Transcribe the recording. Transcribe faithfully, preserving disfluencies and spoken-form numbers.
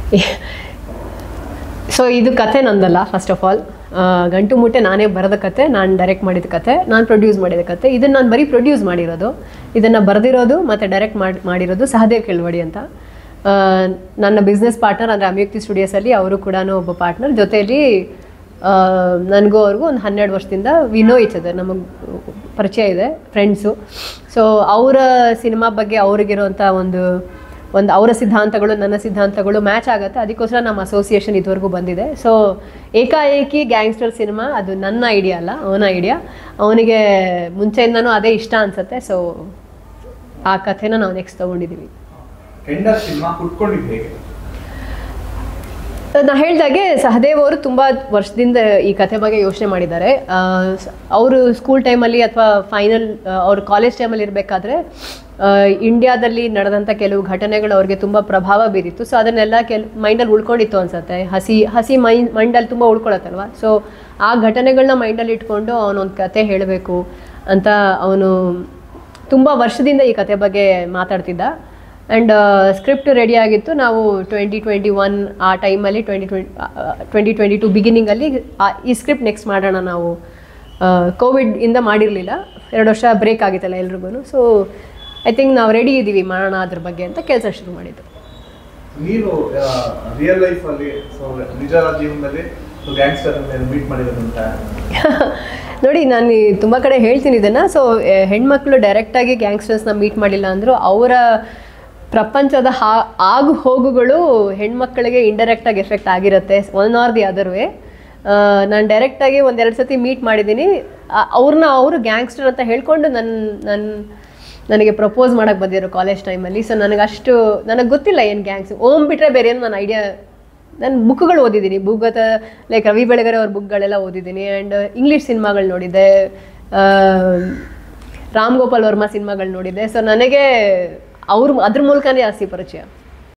So ಇದು ಕತೆ ನಂದಲ್ಲ. First of all ಗಂಟು ಮೂಟೆ ನಾನೇ ಬರೆದ ಕತೆ, ನಾನು ಡೈರೆಕ್ಟ್ ಮಾಡಿದ ಕತೆ, ನಾನು ಪ್ರೊಡ್ಯೂಸ್ ಮಾಡಿದ ಕತೆ. ಇದನ್ನು ನಾನು ಬರೀ ಪ್ರೊಡ್ಯೂಸ್ ಮಾಡಿರೋದು, ಇದನ್ನು ಬರೆದಿರೋದು ಮತ್ತು ಡೈರೆಕ್ಟ್ ಮಾಡಿ ಮಾಡಿರೋದು ಸಹದೇವ್ ಕೆಳವಡಿ ಅಂತ. ನನ್ನ ಬಿಸ್ನೆಸ್ ಪಾರ್ಟ್ನರ್ ಅಂದರೆ ಅಮಯುಕ್ತಿ ಸ್ಟುಡಿಯೋಸಲ್ಲಿ ಅವರು ಕೂಡ ಒಬ್ಬ ಪಾರ್ಟ್ನರ್. ಜೊತೆಯಲ್ಲಿ ನನಗೂ ಅವ್ರಿಗೂ ಒಂದು ಹನ್ನೆರಡು ವರ್ಷದಿಂದ ವಿನೋ ಈಚ್ ಅದರ್, ನಮಗೆ ಪರಿಚಯ ಇದೆ, ಫ್ರೆಂಡ್ಸು. ಸೊ ಅವರ ಸಿನಿಮಾ ಬಗ್ಗೆ ಅವ್ರಿಗಿರೋಂಥ ಒಂದು ಒಂದು ಅವರ ಸಿದ್ಧಾಂತಗಳು ನನ್ನ ಸಿದ್ಧಾಂತಗಳು ಮ್ಯಾಚ್ ಆಗುತ್ತೆ. ಅದಕ್ಕೋಸ್ಕರ ನಮ್ಮ ಅಸೋಸಿಯೇಷನ್ ಇದುವರೆಗೂ ಬಂದಿದೆ. ಸೊ ಏಕಾಏಕಿ ಗ್ಯಾಂಗ್ಸ್ಟರ್ ಸಿನಿಮಾ ಅದು ನನ್ನ ಐಡಿಯಾ ಅಲ್ಲ, ಅವನ ಐಡಿಯಾ. ಅವನಿಗೆ ಮುಂಚೆಯಿಂದನೂ ಅದೇ ಇಷ್ಟ ಅನ್ಸುತ್ತೆ. ಸೊ ಆ ಕಥೆನ ನಾವು ನೆಕ್ಸ್ಟ್ ತೊಗೊಂಡಿದ್ದೀವಿ. ನಾ ಹೇಳ್ದಾಗೆ ಸಹದೇವ್ ಅವರು ತುಂಬ ವರ್ಷದಿಂದ ಈ ಕಥೆ ಬಗ್ಗೆ ಯೋಚನೆ ಮಾಡಿದ್ದಾರೆ. ಅವರು ಸ್ಕೂಲ್ ಟೈಮಲ್ಲಿ ಅಥವಾ ಫೈನಲ್ ಅವ್ರ ಕಾಲೇಜ್ ಟೈಮಲ್ಲಿ ಇರಬೇಕಾದ್ರೆ ಇಂಡಿಯಾದಲ್ಲಿ ನಡೆದಂಥ ಕೆಲವು ಘಟನೆಗಳು ಅವ್ರಿಗೆ ತುಂಬ ಪ್ರಭಾವ ಬೀರಿತ್ತು. ಸೊ ಅದನ್ನೆಲ್ಲ ಕೆಲ್ ಮೈಂಡಲ್ಲಿ ಉಳ್ಕೊಂಡಿತ್ತು ಅನ್ಸುತ್ತೆ. ಹಸಿ ಹಸಿ ಮೈಂಡ್ ಮೈಂಡಲ್ಲಿ ತುಂಬ ಉಳ್ಕೊಳತ್ತಲ್ವ. ಸೊ ಆ ಘಟನೆಗಳನ್ನ ಮೈಂಡಲ್ಲಿ ಇಟ್ಕೊಂಡು ಅವನೊಂದು ಕತೆ ಹೇಳಬೇಕು ಅಂತ ಅವನು ತುಂಬ ವರ್ಷದಿಂದ ಈ ಕತೆ ಬಗ್ಗೆ ಮಾತಾಡ್ತಿದ್ದ. ಆ್ಯಂಡ್ ಸ್ಕ್ರಿಪ್ಟ್ ರೆಡಿ ಆಗಿತ್ತು. ನಾವು ಟ್ವೆಂಟಿ ಟ್ವೆಂಟಿ ಒನ್ ಆ ಟೈಮಲ್ಲಿ twenty twenty twenty twenty two ಬಿಗಿನಿಂಗಲ್ಲಿ ಈ ಸ್ಕ್ರಿಪ್ಟ್ ನೆಕ್ಸ್ಟ್ ಮಾಡೋಣ ನಾವು. ಕೋವಿಡ್ ಇಂದ ಮಾಡಿರಲಿಲ್ಲ, ಎರಡು ವರ್ಷ ಬ್ರೇಕ್ ಆಗಿತ್ತಲ್ಲ ಎಲ್ರಿಗೂ. ಸೊ ಐ ಥಿಂಕ್ ನಾವು ರೆಡಿ ಇದ್ದೀವಿ ಮಾಡೋಣ ಅದ್ರ ಬಗ್ಗೆ ಅಂತ ಕೆಲಸ ಶುರು ಮಾಡಿದ್ದು. ನೀವು ರಿಯಲ್ ಲೈಫಲ್ಲಿ ನಿಜ ಜೀವನದಲ್ಲಿ ಗ್ಯಾಂಗ್ಸ್ಟರ್ ಮೀಟ್ ಮಾಡಿರೋದಂತ ನೋಡಿ, ನಾನು ತುಂಬ ಕಡೆ ಹೇಳ್ತೀನಿ ಇದನ್ನು. ಸೊ ಹೆಣ್ಮಕ್ಳು ಡೈರೆಕ್ಟಾಗಿ ಗ್ಯಾಂಗ್ಸ್ಟರ್ಸ್ನ ಮೀಟ್ ಮಾಡಿಲ್ಲ ಅಂದರೂ ಅವರ ಪ್ರಪಂಚದ ಹಾ ಆಗು ಹೋಗುಗಳು ಹೆಣ್ಮಕ್ಳಿಗೆ ಇಂಡೈರೆಕ್ಟಾಗಿ ಎಫೆಕ್ಟ್ ಆಗಿರುತ್ತೆ, one or the other way. ನಾನು ಡೈರೆಕ್ಟಾಗಿ ಒಂದೆರಡು ಸತಿ ಮೀಟ್ ಮಾಡಿದ್ದೀನಿ. ಅವ್ರನ್ನ ಅವರು ಗ್ಯಾಂಗ್ಸ್ಟರ್ ಅಂತ ಹೇಳ್ಕೊಂಡು ನನ್ನ ನನ್ನ ನನಗೆ ಪ್ರಪೋಸ್ ಮಾಡೋಕ್ಕೆ ಬಂದಿರೋ ಕಾಲೇಜ್ ಟೈಮಲ್ಲಿ. ಸೊ ನನಗೆ ಅಷ್ಟು ನನಗೆ ಗೊತ್ತಿಲ್ಲ ಏನು ಗ್ಯಾಂಗ್ಸ್ ಓಮ್ ಬಿಟ್ಟರೆ ಬೇರೆ ಏನು ನನ್ನ ಐಡಿಯಾ. ನಾನು ಬುಕ್ಗಳು ಓದಿದ್ದೀನಿ, ಭೂಗತ ಲೈಕ್ ರವಿ ಬೆಳಗೆರೆ ಅವ್ರ ಬುಕ್ಗಳೆಲ್ಲ ಓದಿದ್ದೀನಿ. ಆ್ಯಂಡ್ ಇಂಗ್ಲೀಷ್ ಸಿನಿಮಾಗಳು ನೋಡಿದ್ದೆ, ರಾಮ್ ಗೋಪಾಲ್ ವರ್ಮಾ ಸಿನಿಮಾಗಳು ನೋಡಿದ್ದೆ. ಸೊ ನನಗೆ ಅವ್ರ ಅದ್ರ ಮೂಲಕನೇ ಜಾಸ್ತಿ ಪರಿಚಯ.